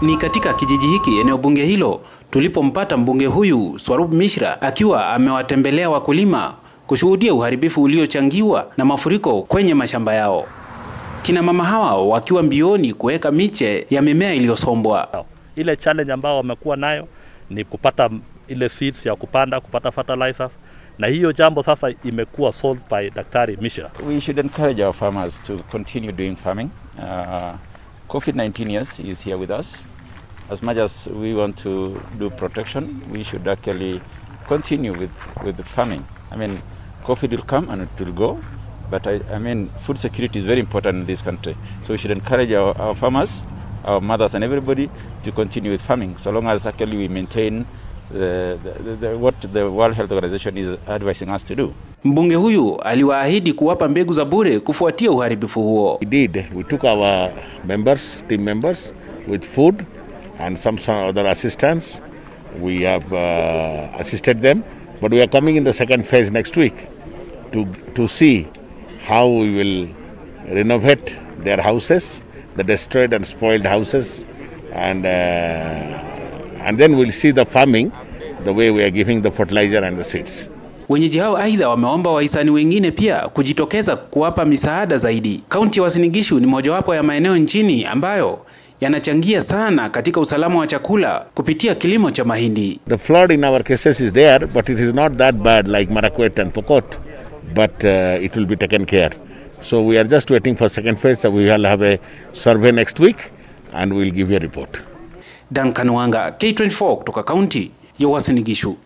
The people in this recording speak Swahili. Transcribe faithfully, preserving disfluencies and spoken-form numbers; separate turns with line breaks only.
Ni katika kijiji hiki eneo bunge hilo tulipompata mbunge huyu Swarup Mishra akiwa amewatembelea wakulima kushuhudia uharibifu uliochangiwa na mafuriko kwenye mashamba yao. Kina mama hawa wakiwa mbioni kuweka miche ya mimea iliyosombwa.
Ile challenge ambao wamekuwa nayo ni kupata ile seeds ya kupanda, kupata fertilizers, na hiyo jambo sasa imekuwa solved by Daktari Mishra.
We should encourage our farmers to continue doing farming. Uh, COVID nineteen yes is here with us. As much as we want to do protection, we should actually continue with with the farming. I mean, COVID will come and it will go, but I, I mean, food security is very important in this country. So we should encourage our, our farmers, our mothers and everybody to continue with farming, so long as actually we maintain the, the, the, what the World Health Organization is advising us to do.
Mbunge huyu aliwaahidi kuwapa mbegu za bure kufuatia uharibifu huo.
We did. We took our members, team members, with food and some, some other assistance. We have uh, assisted them, but we are coming in the second phase next week to to see how we will renovate their houses, the destroyed and spoiled houses, and uh, and then we'll see the farming, the way we are giving the fertilizer and the seeds.
Wenyeji hao aidha wameomba wahisani wengine pia kujitokeza kuwapa misaada zaidi. Kaunti ya Uasin Gishu ni mojawapo ya maeneo nchini ambayo yanachangia sana katika usalama wa chakula kupitia kilimo cha mahindi.
The flood in our cases is there, but it is not that bad like Marakwet and Pokot, but uh, it will be taken care. So we are just waiting for second phase. We will have a survey next week and we will give you a report.
Duncan Wanga, K twenty-four kutoka kaunti ya Uasin Gishu.